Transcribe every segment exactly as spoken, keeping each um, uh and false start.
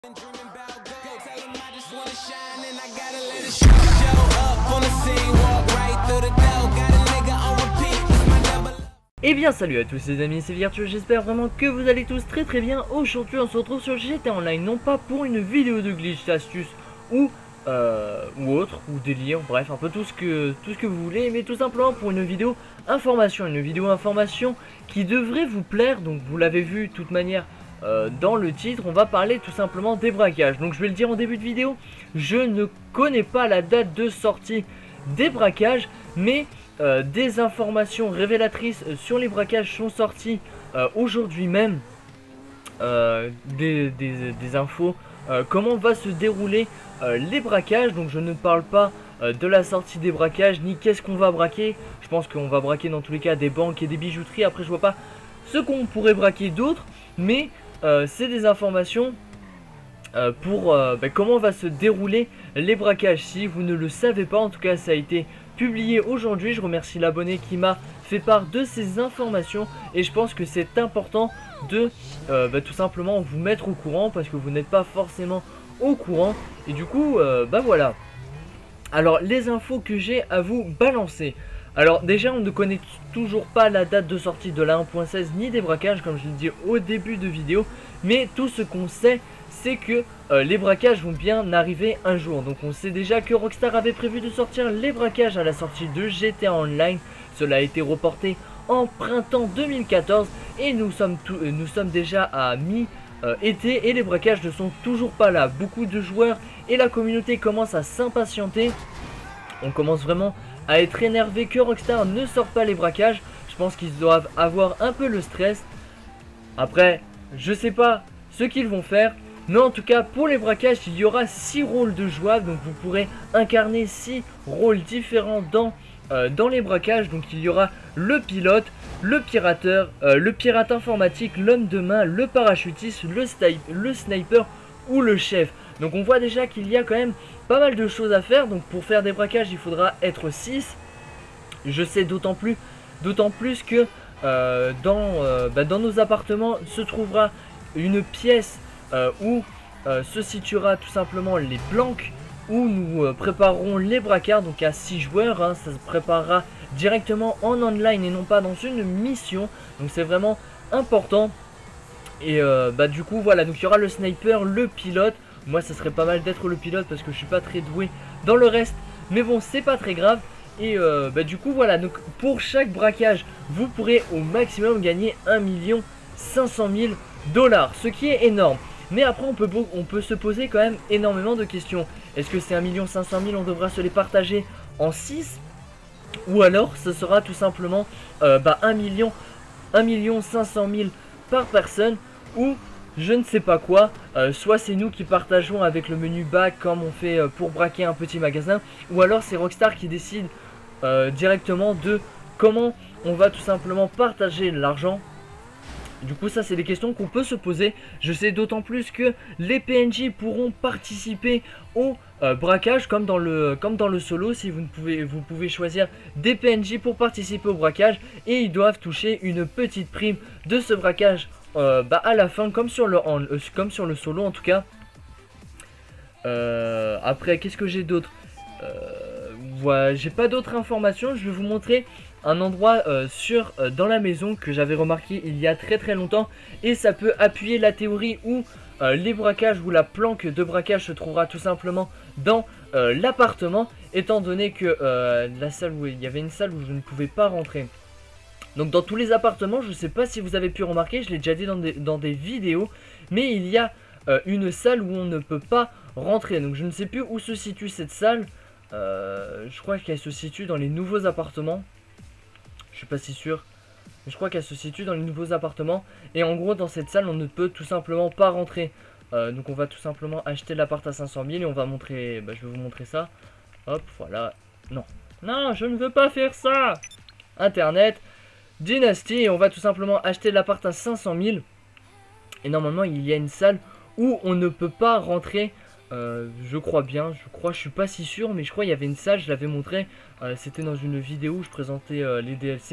Been dreaming about gold. Go tell 'em I just wanna shine and I gotta let it show. Show up on the scene, walk right through the door. Got a nigga on repeat, it's my double. Et bien salut à tous les amis, c'est Virtueux, j'espère vraiment que vous allez tous très très bien. Aujourd'hui on se retrouve sur G T A Online, non pas pour une vidéo de glitch, d'astuce ou euh, ou autre, ou délire, bref un peu tout ce que tout ce que vous voulez, mais tout simplement pour une vidéo information, une vidéo information qui devrait vous plaire. Donc vous l'avez vu de toute manière euh, dans le titre, on va parler tout simplement des braquages. Donc je vais le dire en début de vidéo, je ne connais pas la date de sortie des braquages, mais Euh, des informations révélatrices sur les braquages sont sorties euh, aujourd'hui même, euh, des, des, des infos, euh, comment va se dérouler euh, les braquages. Donc je ne parle pas euh, de la sortie des braquages, ni qu'est-ce qu'on va braquer. Je pense qu'on va braquer dans tous les cas des banques et des bijouteries. Après je vois pas ce qu'on pourrait braquer d'autres, mais euh, c'est des informations euh, pour euh, bah, comment va se dérouler les braquages. Si vous ne le savez pas, en tout cas ça a été publié aujourd'hui. Je remercie l'abonné qui m'a fait part de ces informations et je pense que c'est important de euh, bah, tout simplement vous mettre au courant parce que vous n'êtes pas forcément au courant et du coup euh, bah voilà. Alors les infos que j'ai à vous balancer. Alors déjà on ne connaît toujours pas la date de sortie de la un point seize ni des braquages comme je l'ai dit au début de vidéo, mais tout ce qu'on sait c'est que euh, les braquages vont bien arriver un jour. Donc on sait déjà que Rockstar avait prévu de sortir les braquages à la sortie de G T A Online. Cela a été reporté en printemps deux mille quatorze et nous sommes, tout, euh, nous sommes déjà à mi-été euh, et les braquages ne sont toujours pas là. Beaucoup de joueurs et la communauté commencent à s'impatienter. On commence vraiment à être énervé que Rockstar ne sorte pas les braquages. Je pense qu'ils doivent avoir un peu le stress. Après, je sais pas ce qu'ils vont faire. Mais en tout cas pour les braquages il y aura six rôles de jouables. Donc vous pourrez incarner six rôles différents dans, euh, dans les braquages. Donc il y aura le pilote, le pirateur, euh, le pirate informatique, l'homme de main, le parachutiste, le, le sniper ou le chef. Donc on voit déjà qu'il y a quand même pas mal de choses à faire. Donc pour faire des braquages il faudra être six. Je sais d'autant plus, d'autant plus que euh, dans, euh, bah, dans nos appartements se trouvera une pièce Euh, où euh, se situera tout simplement les blancs où nous euh, préparerons les braquages. Donc à six joueurs, hein, ça se préparera directement en online et non pas dans une mission. Donc c'est vraiment important. Et euh, bah du coup voilà, donc il y aura le sniper, le pilote. Moi ça serait pas mal d'être le pilote parce que je suis pas très doué dans le reste, mais bon c'est pas très grave. Et euh, bah du coup voilà, donc pour chaque braquage vous pourrez au maximum gagner un million cinq cent mille dollars, ce qui est énorme. Mais après on peut, on peut se poser quand même énormément de questions. Est-ce que c'est un million cinq cent mille, on devra se les partager en six? Ou alors ce sera tout simplement euh, bah, un million cinq cent mille par personne? Ou je ne sais pas quoi, euh, soit c'est nous qui partageons avec le menu back comme on fait euh, pour braquer un petit magasin. Ou alors c'est Rockstar qui décide euh, directement de comment on va tout simplement partager l'argent. Du coup ça c'est des questions qu'on peut se poser. Je sais d'autant plus que les P N J pourront participer au euh, braquage comme dans, le, comme dans le solo. Si vous, ne pouvez, vous pouvez choisir des P N J pour participer au braquage et ils doivent toucher une petite prime de ce braquage euh, bah, à la fin comme sur, le, en, euh, comme sur le solo en tout cas. euh, Après qu'est-ce que j'ai d'autre? euh, voilà, j'ai pas d'autres informations. Je vais vous montrer un endroit euh, sur euh, dans la maison que j'avais remarqué il y a très très longtemps et ça peut appuyer la théorie où euh, les braquages ou la planque de braquage se trouvera tout simplement dans euh, l'appartement, étant donné que euh, la salle où il y avait une salle où je ne pouvais pas rentrer. Donc dans tous les appartements, je ne sais pas si vous avez pu remarquer, je l'ai déjà dit dans des, dans des vidéos, mais il y a euh, une salle où on ne peut pas rentrer. Donc je ne sais plus où se situe cette salle. euh, je crois qu'elle se situe dans les nouveaux appartements. Je suis pas si sûr, mais je crois qu'elle se situe dans les nouveaux appartements. Et en gros dans cette salle on ne peut tout simplement pas rentrer. euh, Donc on va tout simplement acheter l'appart à cinq cent mille et on va montrer, bah, je vais vous montrer ça. Hop voilà, non, non je ne veux pas faire ça. Internet, Dynasty, et on va tout simplement acheter l'appart à cinq cent mille. Et normalement il y a une salle où on ne peut pas rentrer. Euh, je crois bien, je crois, je suis pas si sûr, mais je crois qu'il y avait une salle, je l'avais montré, euh, c'était dans une vidéo où je présentais euh, les D L C,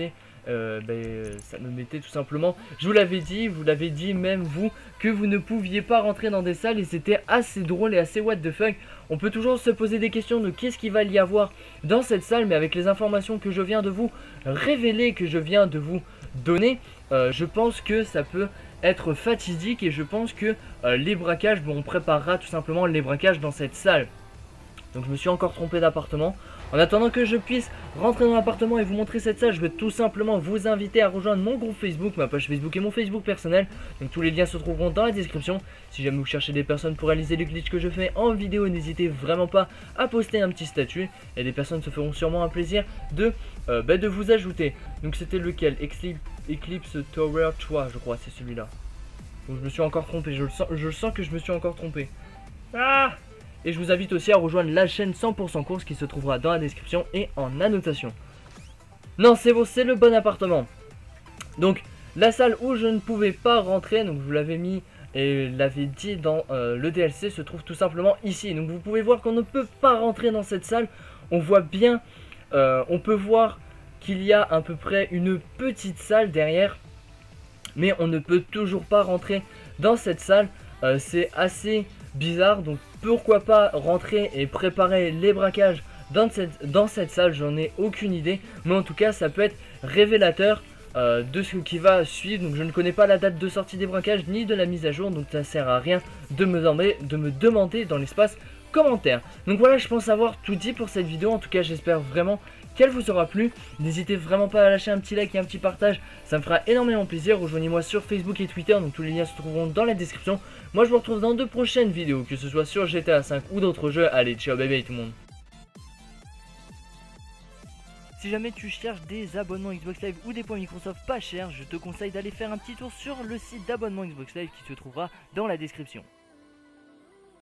euh, ben, ça me mettait tout simplement, je vous l'avais dit, vous l'avez dit même vous, que vous ne pouviez pas rentrer dans des salles et c'était assez drôle et assez what the fuck. On peut toujours se poser des questions de qu'est-ce qu'il va y avoir dans cette salle, mais avec les informations que je viens de vous révéler, que je viens de vous donner, euh, je pense que ça peut être fatidique et je pense que euh, les braquages, bon, on préparera tout simplement les braquages dans cette salle. Donc je me suis encore trompé d'appartement. En attendant que je puisse rentrer dans l'appartement et vous montrer cette salle, je vais tout simplement vous inviter à rejoindre mon groupe Facebook, ma page Facebook et mon Facebook personnel. Donc tous les liens se trouveront dans la description. Si jamais vous cherchez des personnes pour réaliser les glitches que je fais en vidéo, n'hésitez vraiment pas à poster un petit statut. Et des personnes se feront sûrement un plaisir de, euh, bah, de vous ajouter. Donc c'était lequel? Eclipse, Eclipse Tower trois, je crois, c'est celui-là. Donc je me suis encore trompé, je le sens, je sens que je me suis encore trompé. Ah! Et je vous invite aussi à rejoindre la chaîne cent pour cent course qui se trouvera dans la description et en annotation. Non, c'est bon, c'est le bon appartement. Donc, la salle où je ne pouvais pas rentrer, donc je vous l'avais mis et l'avais dit dans euh, le D L C, se trouve tout simplement ici. Donc vous pouvez voir qu'on ne peut pas rentrer dans cette salle. On voit bien, euh, on peut voir qu'il y a à peu près une petite salle derrière. Mais on ne peut toujours pas rentrer dans cette salle. Euh, c'est assez bizarre, donc pourquoi pas rentrer et préparer les braquages dans cette, dans cette salle, j'en ai aucune idée, mais en tout cas ça peut être révélateur euh, de ce qui va suivre. Donc je ne connais pas la date de sortie des braquages ni de la mise à jour, donc ça sert à rien de me demander, de me demander dans l'espace commentaire. Donc voilà, je pense avoir tout dit pour cette vidéo. En tout cas j'espère vraiment qu'elle vous aura plu. N'hésitez vraiment pas à lâcher un petit like et un petit partage, ça me fera énormément plaisir. Rejoignez-moi sur Facebook et Twitter, donc tous les liens se trouveront dans la description. Moi je vous retrouve dans de prochaines vidéos, que ce soit sur G T A cinq ou d'autres jeux. Allez, ciao bye bye tout le monde. Si jamais tu cherches des abonnements Xbox Live ou des points Microsoft pas chers, je te conseille d'aller faire un petit tour sur le site d'abonnement Xbox Live qui se trouvera dans la description.